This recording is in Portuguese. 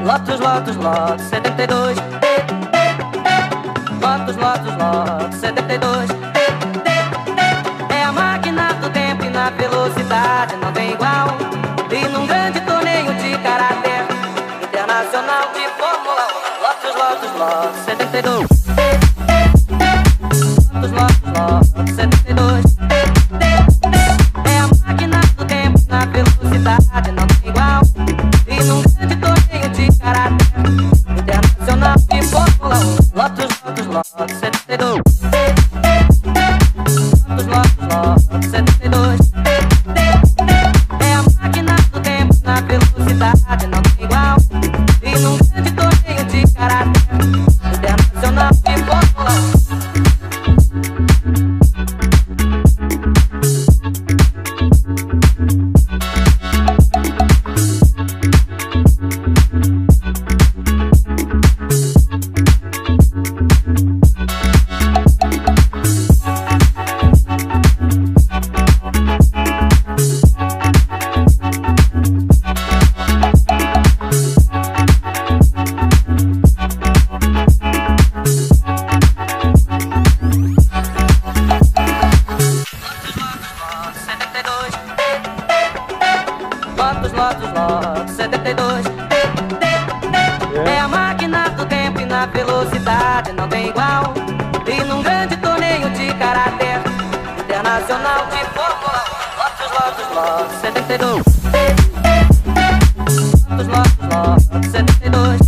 Lotus, Lotus, Lotus 72. Lotus, Lotus, Lotus 72. É a máquina do tempo e na velocidade não tem igual. E num grande torneio de caráter internacional de Fórmula 1. Lotus, Lotus, Lotus 72. Lotus, Lotus, Lotus 72. É a máquina do tempo na velocidade não tem igual. E num grande torneio de caráter internacional de Fórmula 1. Lotus, Lotus, Lotus 72. Lotus, Lotus, Lotus 72. É a máquina do tempo na velocidade não tem igual. E num grande torneio de caráter internacional de Fórmula 1. Lotus, Lotus, Lotus 72. É a máquina do tempo e na velocidade não tem igual. E num grande torneio de caráter internacional de Fórmula 1. Lotus, Lotus, Lotus 72. Lotus, Lotus, Lotus 72.